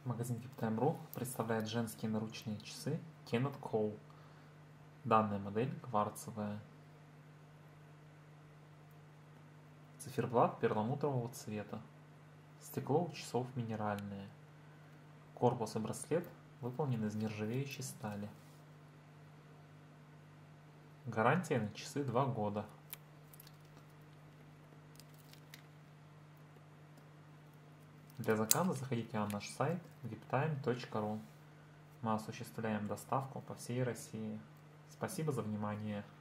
Магазин VIPTime.ru представляет женские наручные часы Kenneth Cole. Данная модель кварцевая. Циферблат перламутрового цвета. Стекло у часов минеральное. Корпус и браслет выполнены из нержавеющей стали. Гарантия на часы 2 года. Для заказа заходите на наш сайт viptime.ru. Мы осуществляем доставку по всей России. Спасибо за внимание.